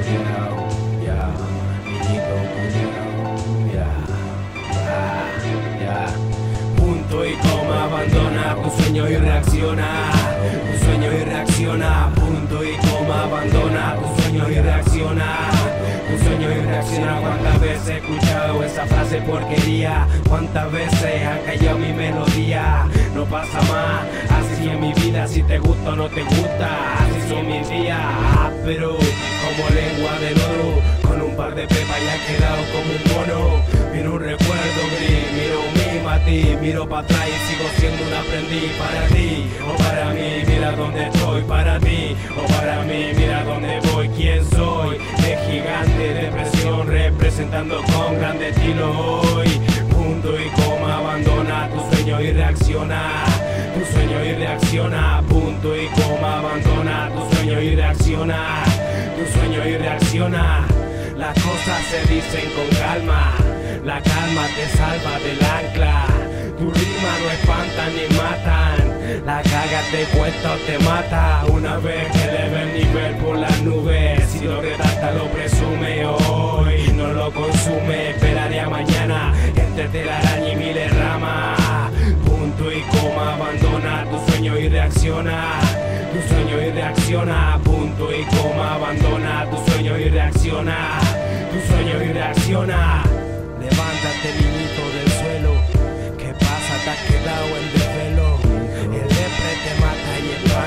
culiao, ya, niñito culiao, ya, ya. Punto y coma, abandona tu sueño y reacciona. Tu sueño y reacciona. Punto y coma, abandona tu sueño y reacciona. Tu sueño y reacciona. ¿Cuántas veces he escuchado esa frase porquería? ¿Cuántas veces han callado mi melodía? No pasa más, así en mi vida. Si te gusta o no te gusta, así son mis días. Pero como lengua de oro, con un par de pepas ya he quedado como un mono. Miro un recuerdo gris, miro un mati, miro para atrás y sigo siendo un aprendiz. Para ti o para mí, mira dónde estoy. Para ti o para mí, mira dónde voy. ¿Quién soy? De gigante, depresión, representando con grande estilo hoy. Punto y coma, abandona tu sueño y reacciona. Tu sueño y reacciona. Punto y coma, abandona tu sueño y reacciona. Tu sueño y reacciona. Las cosas se dicen con calma. La calma te salva del ancla. Tu rima no espantan ni matan. La caga te cuesta o te mata. Una vez que le ve el nivel por las nubes. Si lo redacta lo presume hoy, no lo consume. Esperaré a mañana entre telaraña y miles ramas. Punto y coma, abandona tu sueño y reacciona. Tu sueño y reacciona. Punto y coma, abandona tu sueño y reacciona. Tu sueño y reacciona. Levántate, niñito del suelo. ¿Qué pasa? Te has quedado en desvelo. El depre te mata y el